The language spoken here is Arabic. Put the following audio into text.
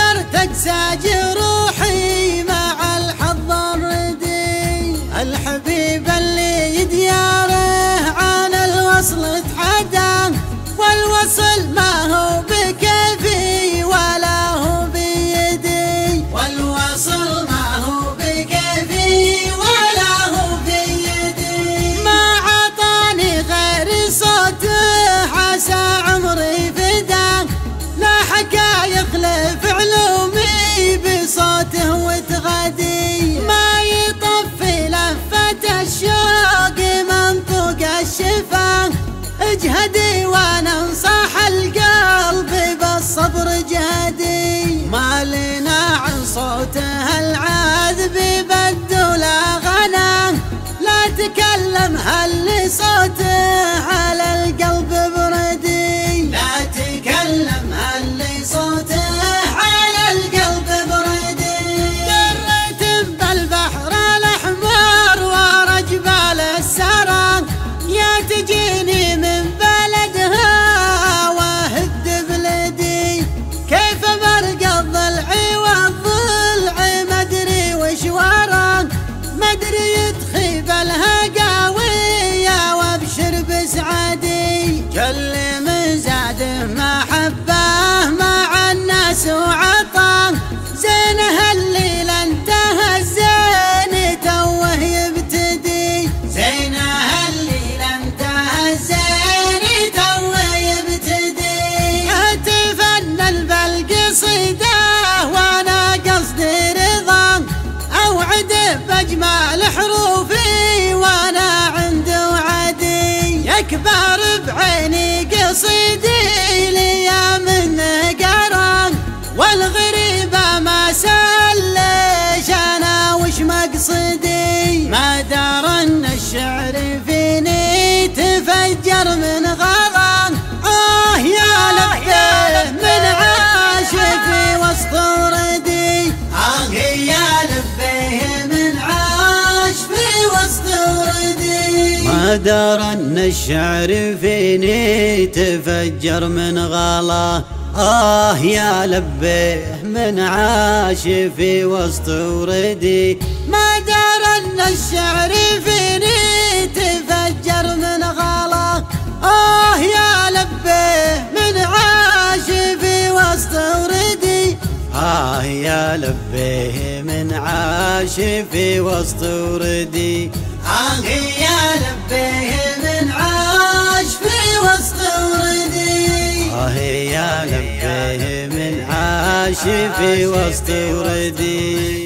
تقسى جروحي مع الحظ الردي. الحبيب اللي دياره عن الوصل اتحدى، والوصل ما هو بكيفي ولا هو بيدي. والوصل ما هو بكيفي ولا هو بيدي. ما عطاني غير صوته عسى عمري فدا، لا حكا يخلف علومي بصوته وتغدي. ما يطفي لفة الشوق منطوق الشفا، اجهدي وانا انصح القلب بالصبر جهدي. ما لنا عن صوته العذب بدو لا غنى، لا تكلم هل صوته على القلب بردي. لا تكلم هل صوته على القلب بردي. دريت بالبحر الاحمر ورا جبال السرى، يا تجيني من بلدها واهد بلدي. كيف برقى الضلع والضلع مدري وش ورا، مدري يدخي بالهقاوية وابشر بسعدي. كل من زاده محبه مع الناس وعطاه، زينه الليل انتهى الزين توه يبتدي. زينه الليل انتهى الزين توه يبتدي. اتفنن بالقصيده وانا قصدي رضا، اوعد باجمال حروفي وانا عند وعدي. يكبر بعيني قصيدي لي منه قرا، والغريبه ما سال ليش انا وش مقصدي. ما دار ان الشعر فيني تفجر من غلا، يا لبه من عاش في وسط وردي. يا لبه من عاش في وسط وردي. ما دار ان الشعر فيني تفجر من غلا، يا لبه من عاش في وسط وردي. ما دار ان الشعر فيني تفجر من غلا، يا لبه من عاش في وسط وردي. يا لبه من عاش في وسط وردي. يا لبه من عاش في وسط وردي. يا لبه من عاش في وسط وردي.